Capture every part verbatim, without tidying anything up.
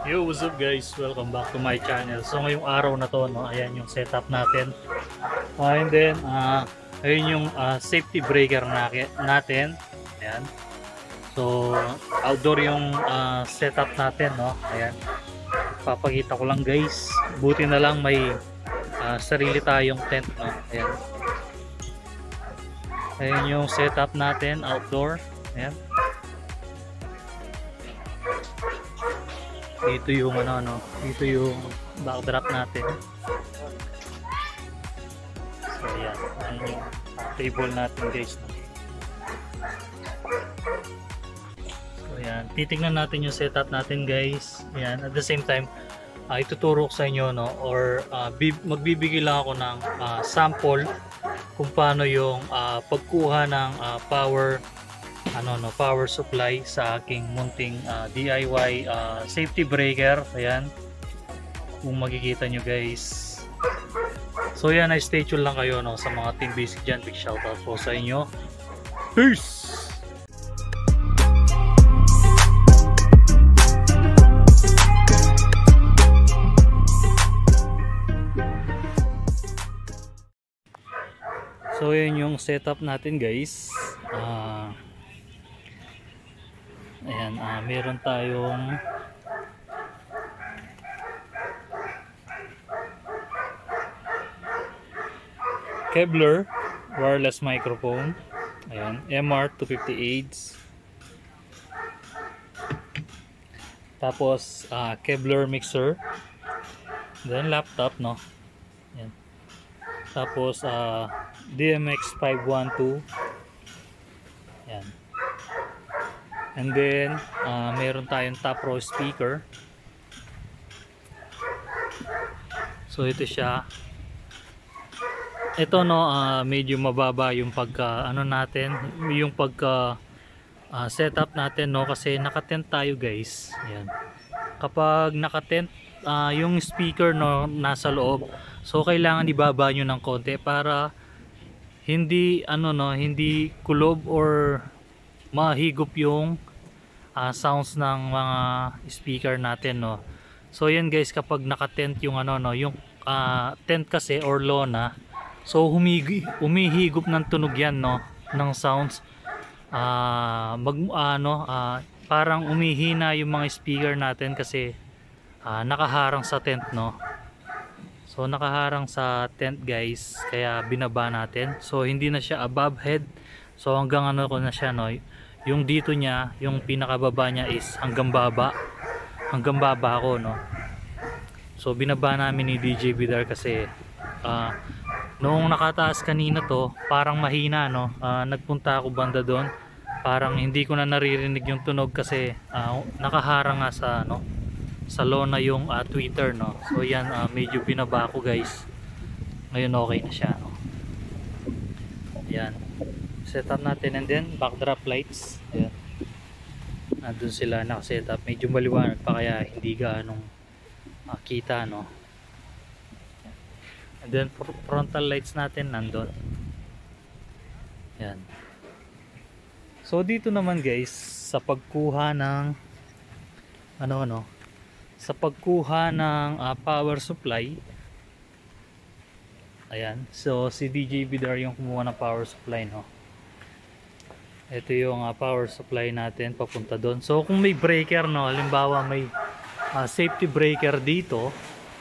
Yo, what's up guys? Welcome back to my channel. So ngayong araw na to, no, ayan yung setup natin. Uh, and then, uh, ayun yung uh, safety breaker na natin. Ayan. So, outdoor yung uh, setup natin, no. Ayan. Papakita ko lang guys. Buti na lang may uh, sarili tayong tent, no. Ayan. Ayan yung setup natin outdoor. Ayan. Dito yung ano ano, dito yung backdrop natin. So ayan, ayan yung table natin guys. So ayan, titingnan natin yung setup natin guys. Ayan, at the same time, uh, ituturo ko sa inyo, no, or uh, magbibigay lang ako ng uh, sample kung paano yung uh, pagkuha ng uh, power ano no power supply sa aking munting uh, D I Y uh, safety breaker. Ayan, kung makikita nyo guys. So yan, ay stay tuned lang kayo, no, sa mga Team Basic dyan. Big shoutout po sa inyo. Peace! So yan yung setup natin guys. uh, Ayan, uh, meron tayong Kevlar wireless microphone. Ayan, M R two fifty-eight. Tapos uh, Kevlar mixer. Then laptop, no. Ayan. Tapos uh, D M X five twelve. Ayan. And then uh, meron tayong top row speaker. So ito siya. Ito, no, uh, medyo mababa yung pagka ano natin, yung pagka uh, setup natin, no, kasi naka-tent tayo guys. Ayan. Kapag naka-tent uh, yung speaker, no, nasa loob. So kailangan ibaba nyo ng konti para hindi ano no, hindi kulob or mahigop yung uh, sounds ng mga speaker natin, no. So yan guys, kapag naka-tent yung ano no, yung uh, tent kasi or lona, so humigi, umihigop ng tunog yan, no, ng sounds. Uh, mag ano uh, parang umihina yung mga speaker natin kasi uh, nakaharang sa tent, no. So nakaharang sa tent guys, kaya binaba natin. So hindi na siya above head. So hanggang ano ko na siya, no, yung dito niya, yung pinakababa niya is hanggang baba, hanggang baba ako, no. So binaba namin ni D J Bidar kasi uh, noong nakataas kanina to, parang mahina, no. Uh, nagpunta ako banda doon, parang hindi ko na naririnig yung tunog kasi uh, nakaharang nga sa ano, sa lona yung uh, Twitter, no. So yan, uh, medyo binaba ko guys. Ngayon okay na siya, no. Ayan, setup natin, and then backdrop lights. Ayan, nandun sila nakasetup. Medyo maliwanag pa kaya hindi gaanong uh, kita, no. And then frontal lights natin nandun. Ayan. So dito naman guys, sa pagkuha ng ano ano sa pagkuha ng uh, power supply. Ayan, so si D J Bidar yung kumuha ng power supply, no. Ito yung uh, power supply natin papunta doon. So kung may breaker, no, halimbawa may uh, safety breaker dito,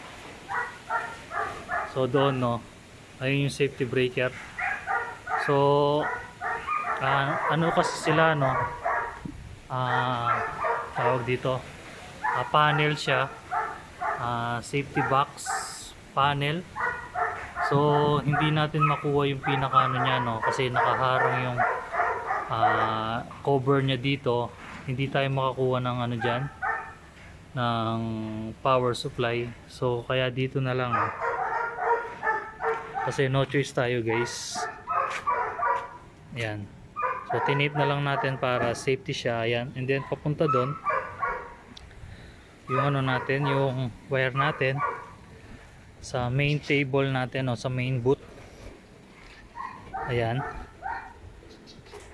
so doon, no, ayun yung safety breaker. So uh, ano kasi sila, no, uh, tawag dito, uh, panel siya, uh, safety box panel. So hindi natin makuha yung pinaka ano niya, no, kasi nakaharang yung Uh, cover niya dito. Hindi tayo makakuha ng ano dyan, ng power supply. So kaya dito na lang, no? Kasi no choice tayo guys. Ayan, so tinape na lang natin para safety siya. Ayan, and then papunta doon yung ano natin, yung wire natin sa main table natin, o sa main boot. Ayan,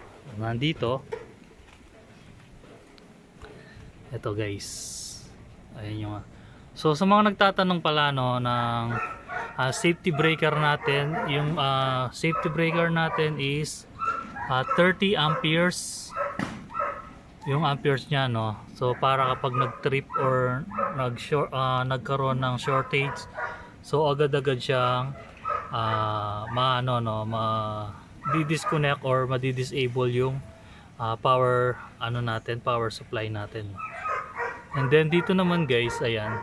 nandito. Ito guys, Ayun yung so sa mga nagtatanong pala no ng uh, safety breaker natin, yung uh, safety breaker natin is uh, thirty amperes yung amperes niya, no. So para kapag nag-trip or nag short uh, nagkaroon ng shortage, so agad-agad siyang uh, maano no, ma di-disconnect or ma-disable yung uh, power ano natin, power supply natin. And then dito naman guys, ayan.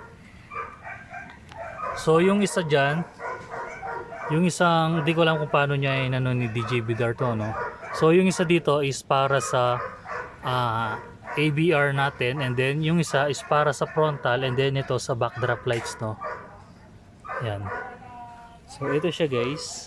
So yung isa diyan, yung isang, di ko alam kung paano niya inano ni D J Bidar to, no. So yung isa dito is para sa uh, A B R natin, and then yung isa is para sa frontal, and then ito sa backdrop lights, no. Yan. So ito siya guys.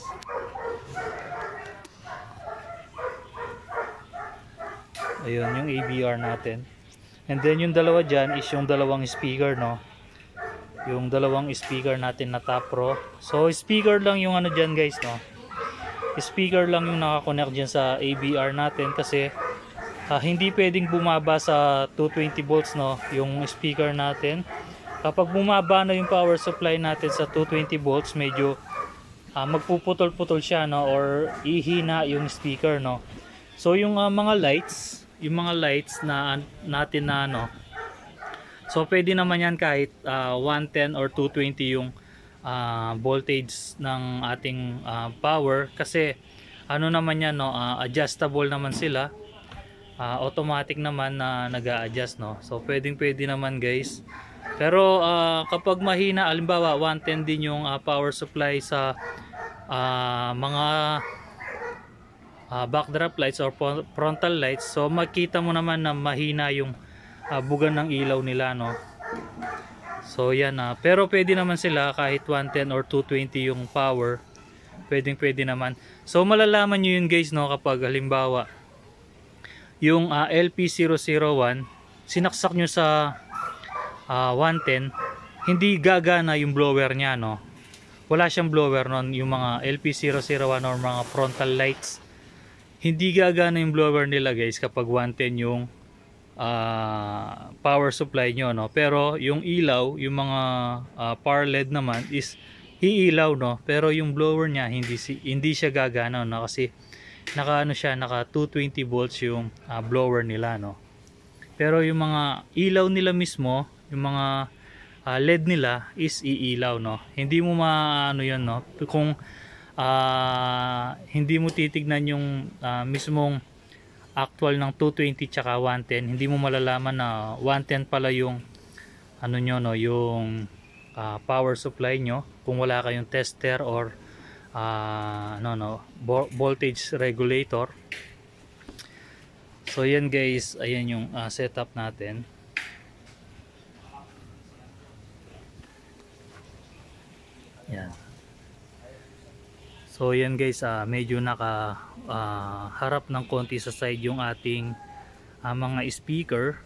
Ayun yung A B R natin. And then yung dalawa dyan is yung dalawang speaker, no. Yung dalawang speaker natin na top pro. So speaker lang yung ano dyan guys, no. Speaker lang yung nakakonect dyan sa A B R natin, kasi uh, hindi pwedeng bumaba sa two twenty volts, no, yung speaker natin. Kapag bumaba na yung power supply natin sa two twenty volts, medyo uh, magpuputol-putol siya, no, or ihina yung speaker, no. So yung uh, mga lights, yung mga lights na natin na ano, so pwede naman yan kahit uh, one ten or two twenty yung uh, voltage ng ating uh, power, kasi ano naman yan, no, uh, adjustable naman sila, uh, automatic naman na nag-a-adjust, no. So pwedeng pwede naman guys. Pero uh, kapag mahina, halimbawa one ten din yung uh, power supply sa uh, mga uh, backdrop lights or frontal lights, so makita mo naman na mahina yung uh, bugan ng ilaw nila, no. So yan, uh, pero pwede naman sila kahit one ten or two twenty yung power, pwedeng pwede naman. So malalaman nyo yun guys, no, kapag halimbawa yung uh, L P zero zero one sinaksak nyo sa uh, one ten, hindi gagana yung blower nya, no. Wala siyang blower nun, yung mga L P zero zero one or mga frontal lights, hindi gagana yung blower nila guys kapag one ten yung uh, power supply nyo, no. Pero yung ilaw, yung mga uh, power L E D naman is iilaw, no. Pero yung blower nya hindi, hindi siya gagana, no, kasi naka ano siya, naka two twenty volts yung uh, blower nila, no. Pero yung mga ilaw nila mismo, yung mga uh, L E D nila is iilaw, no. Hindi mo maano yun, no, kung uh, hindi mo titignan yung uh, mismong actual ng two twenty tsaka one ten, hindi mo malalaman na one ten pala yung ano nyo, no, yung uh, power supply nyo, kung wala kayong tester or uh, no, no, voltage regulator. So yan guys, ayan yung uh, setup natin. Yan. So yan guys, uh, medyo naka uh, harap ng konti sa side yung ating uh, mga speaker,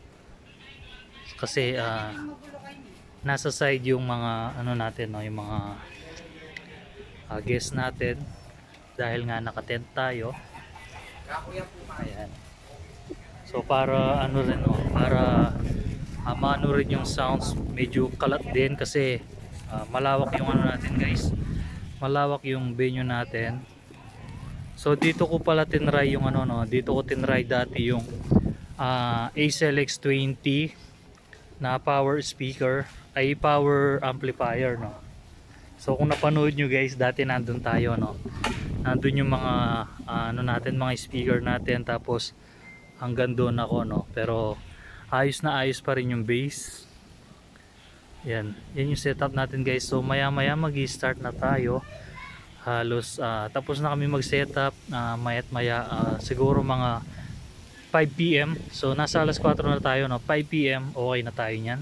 kasi uh, nasa side yung mga ano natin, no, yung mga uh, guest natin, dahil nga naka-tent tayo. Ayan. So para ano rin, no, para uh, maano rin yung sounds, medyo kalat din kasi uh, malawak yung ano natin guys, malawak yung venue natin. So dito ko pala tinry yung ano, no, dito ko tinry dati yung uh, A C L X twenty na power speaker, ay power amplifier, no. So kung napanood nyo guys, dati nandun tayo, no, nandun yung mga uh, ano natin, mga speaker natin, tapos hanggang doon ako, no. Pero ayos na ayos pa rin yung bass. Yan, yan yung setup natin guys. So maya maya mag-start na tayo. Halos uh, tapos na kami mag-setup, uh, mayat maya uh, siguro mga five P M So nasa alas kwatro na tayo, no. five P M okay na tayo niyan.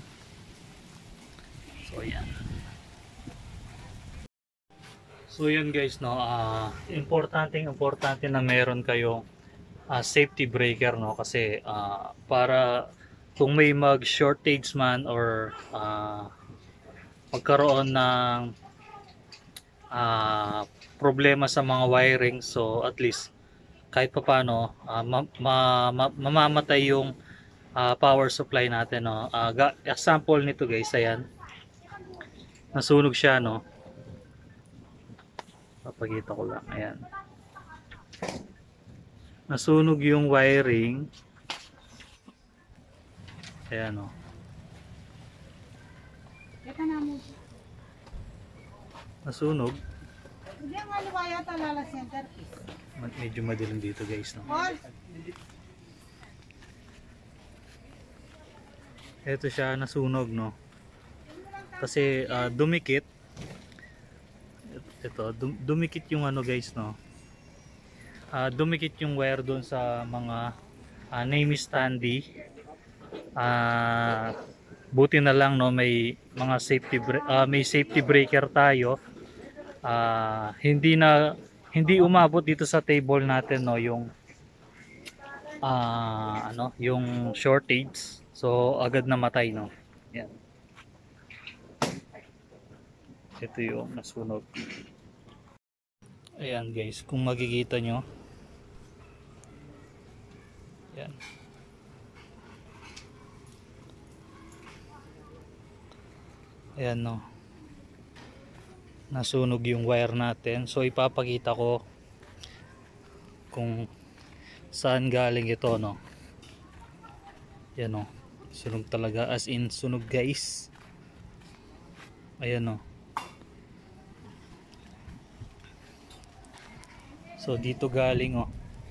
So yan. So yan guys, no, uh, importante importante na meron kayong uh, safety breaker, no, kasi uh, para kung may mag shortage man or uh, magkaroon ng uh, problema sa mga wiring, so at least kahit pa paano uh, ma ma ma mamamatay yung uh, power supply natin, no. Uh, example nito guys, ayan. Nasunog siya, no. Papakita ko lang, ayan. Nasunog yung wiring. Ayan, no. Nasunog. Hindi ang aliwaya talala center. Medyo madilim dito guys, no. Ito siya, nasunog, no. Kasi uh, dumikit. Ito, dum dumikit yung ano guys, no. Uh, dumikit yung wire doon sa mga uh, name standee. Uh, buti na lang, no, may mga safety uh, may safety breaker tayo. Uh, hindi na hindi umabot dito sa table natin, no, yung uh, ano, yung shortage. So agad namatay, no. Yan. Ito yung nasunog. Ayan guys, kung makikita nyo. Yan. Ayan, no. Nasunog yung wire natin. So ipapakita ko kung saan galing ito, no. Ayan, no. Sunog talaga, as in sunog guys. Ayan, no. So dito galing, oh.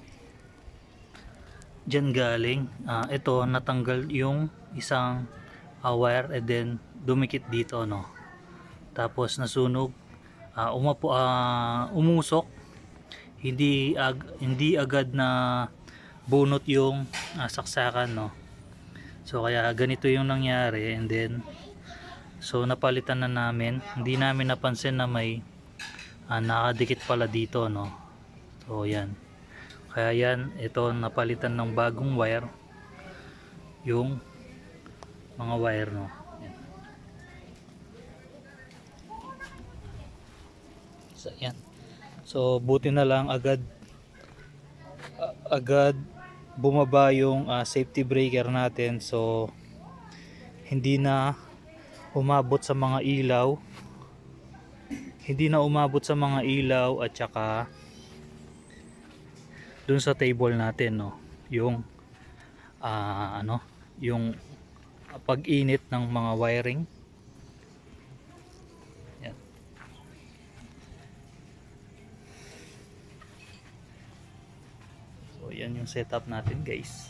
Diyan galing. Uh, ito natanggal yung isang uh, wire and then dumikit dito, no. Tapos nasunog. Uh, umapo, uh, umusok. Hindi ag hindi agad na bunot yung uh, saksakan, no. So kaya ganito yung nangyari, and then so napalitan na namin. Hindi namin napansin na may uh, nakadikit pala dito, no. So yan. Kaya yan, ito napalitan ng bagong wire. Yung mga wire, no. Yan. So yan. So buti na lang agad uh, agad bumaba yung uh, safety breaker natin, so hindi na umabot sa mga ilaw hindi na umabot sa mga ilaw at saka dun sa table natin, no, yung uh, ano yung pag-init ng mga wiring. Yan. So yan yung setup natin guys.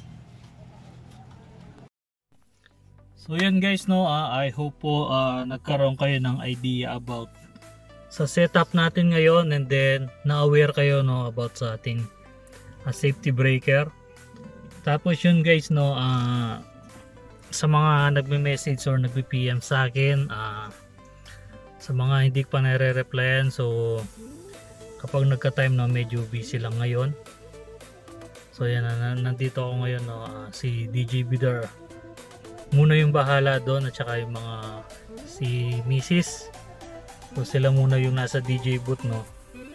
So yan guys, no, uh, I hope po uh, nagkaroon kayo ng idea about sa setup natin ngayon, and then na-aware kayo, no, about sa ating uh, safety breaker. Tapos yun guys, no, uh, sa mga nagme-message or nagpe-P M sa akin, uh, sa mga hindi pa nare-replyan, so kapag nagka-time, no, medyo busy lang ngayon. So yan, uh, nandito ako ngayon, no, uh, si D J Bidar muna yung bahala doon, at saka yung mga si Missus So sila muna yung nasa D J booth, no.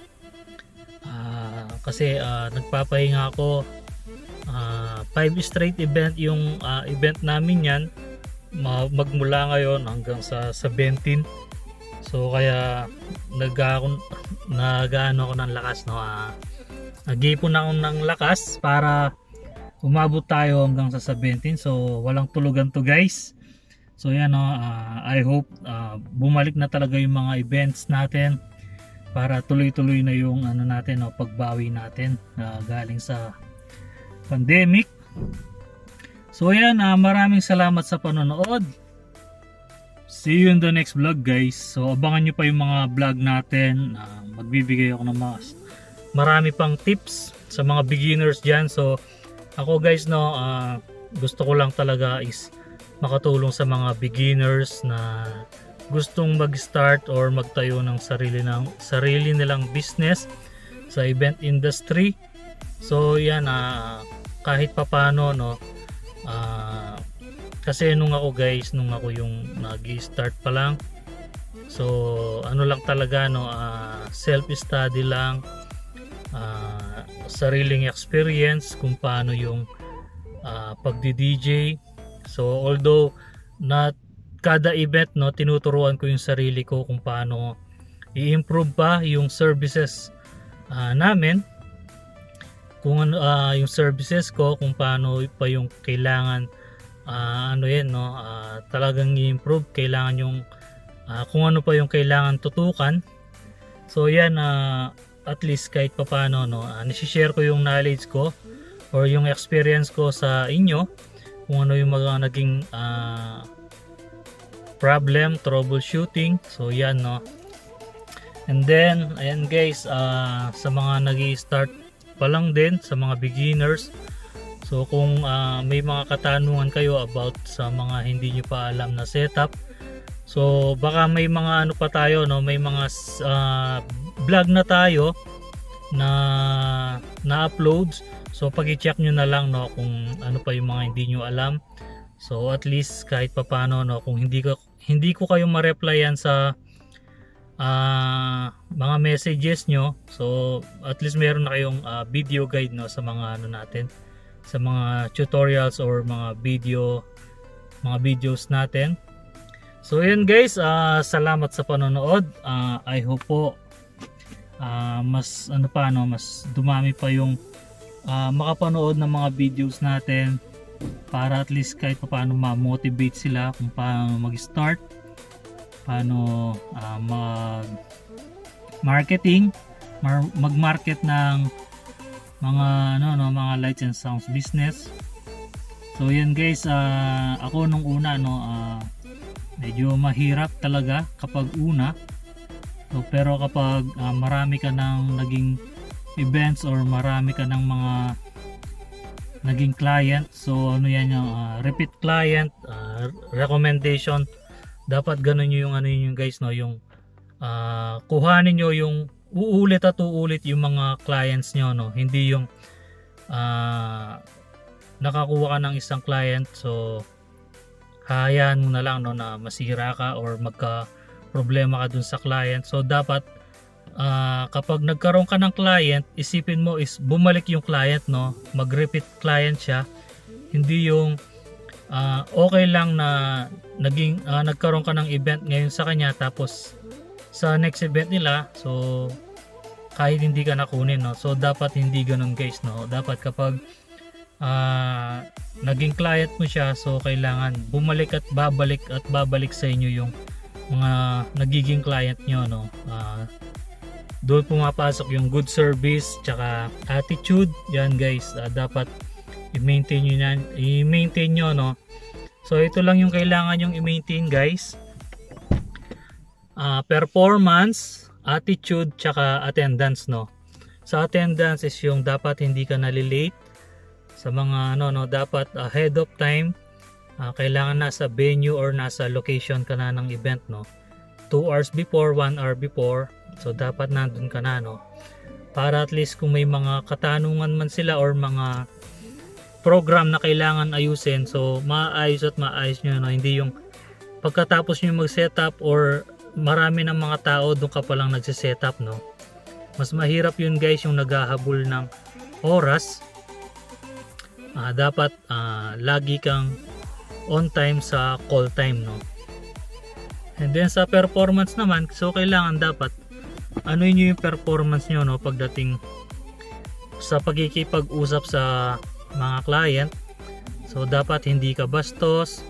Uh, kasi uh, nagpapahinga ako. Uh, five straight event yung uh, event namin yan, magmula ngayon hanggang sa seventeen. So kaya nag-ano ako ng lakas, no. Uh, nag-ipon ako ng lakas para umabot tayo hanggang sa seventeen. So walang tulugan to guys. So yan, no, uh, I hope uh, bumalik na talaga yung mga events natin para tuloy-tuloy na yung ano natin, no, pagbawi natin uh, galing sa pandemic. So yan, uh, maraming salamat sa panonood. See you in the next vlog guys. So abangan nyo pa yung mga vlog natin. Uh, magbibigay ako ng mga marami pang tips sa mga beginners dyan. So ako guys, no, uh, gusto ko lang talaga is makatulong sa mga beginners na gustong mag-start or magtayo ng sarili ng sarili nilang business sa event industry. So yan, uh, kahit papano, no, uh, kasi nung ako guys, nung ako yung nag-start pa lang, so ano lang talaga, no, uh, self-study lang, uh, sariling experience kung paano yung uh, pagdi-D J, So although not kada event, no, tinuturuan ko yung sarili ko kung paano i-improve pa yung services uh, namin, kung ano uh, yung services ko, kung paano pa yung kailangan uh, ano yan, no, uh, talagang i-improve, kailangan yung uh, kung ano pa yung kailangan tutukan. So yan, uh, at least kahit pa paano, no, uh, nisi-share ko yung knowledge ko or yung experience ko sa inyo, kung ano yung mga naging uh, problem, troubleshooting. So yan, no. And then ayan guys, uh, sa mga nag-i-start pa lang din, sa mga beginners, so kung uh, may mga katanungan kayo about sa mga hindi nyo pa alam na setup, so baka may mga ano pa tayo, no, may mga uh, vlog na tayo na na-uploads. So pag-i-check nyo na lang, no, kung ano pa yung mga hindi nyo alam. So at least kahit pa paano, no, kung hindi ko hindi ko kayo ma-replyan sa uh, mga messages nyo, so at least meron na kayong uh, video guide, no, sa mga ano natin, sa mga tutorials or mga video mga videos natin. So yun guys, uh, salamat sa panonood. uh, I hope po uh, mas ano pa, no, mas dumami pa yung uh, makapanood ng mga videos natin, para at least kahit pa paano ma-motivate sila kung paano mag-start, paano uh, mag-marketing, mag-market ng mga ano, no, mga lights and sounds business. So yan guys, uh, ako nung una, no, uh, medyo mahirap talaga kapag una. So, pero kapag uh, marami ka ng naging events or marami ka ng mga naging client, so ano yan yung uh, repeat client, uh, recommendation, dapat ganun yung ano yun guys, no, yung uh, kuhanin nyo yung uulit at uulit yung mga clients nyo, no, hindi yung uh, nakakuha ka ng isang client, so hayaan mo na lang, no, na masira ka or magka problema ka dun sa client. So dapat Uh, kapag nagkaroon ka ng client, isipin mo is bumalik yung client, no, mag-repeat client siya, hindi yung uh, okay lang na naging uh, nagkaroon ka ng event ngayon sa kanya, tapos sa next event nila, so kahit hindi ka nakunin, no. So dapat hindi ganun guys, no. Dapat kapag uh, naging client mo siya, so kailangan bumalik at babalik at babalik sa inyo yung mga nagiging client nyo, no. uh, Doon pumapasok yung good service tsaka attitude. Yan guys, uh, dapat i-maintain nyo yan, i-maintain nyo, no. So ito lang yung kailangan yung i-maintain guys, uh, performance, attitude tsaka attendance, no. Sa attendance is yung dapat hindi ka nalilate sa mga ano, no, dapat ahead of time, uh, kailangan nasa venue or nasa location ka na ng event, no. Two hours before, one hour before, so dapat nandun ka na, no, para at least kung may mga katanungan man sila or mga program na kailangan ayusin, so maayos at maayos nyo, no. Hindi yung pagkatapos nyo mag-setup or marami ng mga tao doon ka palang nagsisetup, no. Mas mahirap yun guys, yung naghahabol ng oras. uh, dapat uh, lagi kang on time sa call time, no. And then sa performance naman, so kailangan dapat ano yun yung performance nyo, no, pagdating sa pagkikipag-usap sa mga client. So dapat hindi ka bastos,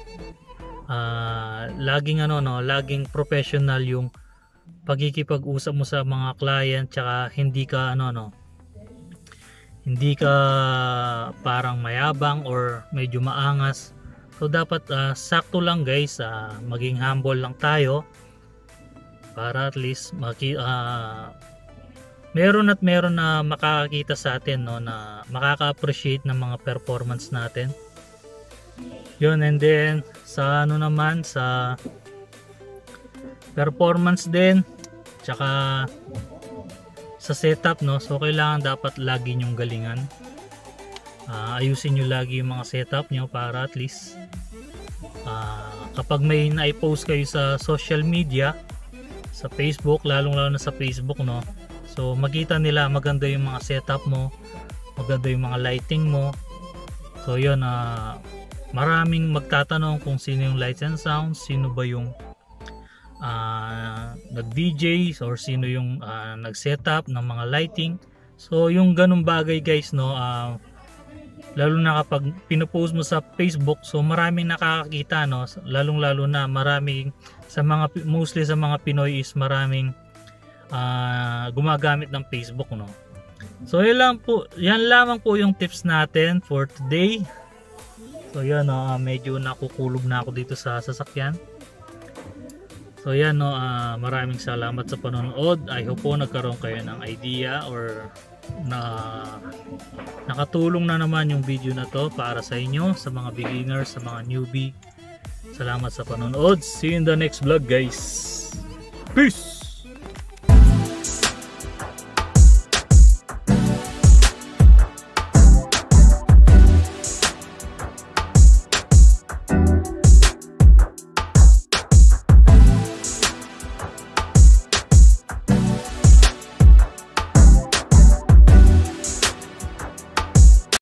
uh, laging ano, no, laging professional yung pagkikipag-usap mo sa mga client, tsaka hindi ka ano, no, hindi ka parang mayabang or medyo maangas. So dapat uh, sakto lang guys, uh, maging humble lang tayo para at least maki, uh, meron at meron na makakakita sa atin, no, na makaka-appreciate ng mga performance natin. Yun. And then sa ano naman, sa performance din tsaka sa setup, no, so kailangan dapat lagi nyong galingan. Uh, ayusin nyo lagi yung mga setup nyo para at least uh, kapag may na-post kayo sa social media, sa Facebook, lalong lalo na sa Facebook, no, so makita nila maganda yung mga setup mo, maganda yung mga lighting mo. So yun, uh, maraming magtatanong kung sino yung lights and sound, sino ba yung uh, nag-D J or sino yung uh, nag-setup ng mga lighting. So yung ganung bagay guys, no, uh, lalo na kapag pinopost mo sa Facebook, so maraming nakakakita, no, lalong lalo na maraming sa mga, mostly sa mga Pinoy is maraming uh, gumagamit ng Facebook, no. So yan lang po, yan lamang po yung tips natin for today. So yan, no, uh, medyo nakukulog na ako dito sa sasakyan. So yan, no, uh, maraming salamat sa panonood. I hope po nagkaroon kayo ng idea or na nakatulong na naman yung video na to para sa inyo, sa mga beginners, sa mga newbie. Salamat sa panonood. See you in the next vlog guys. Peace!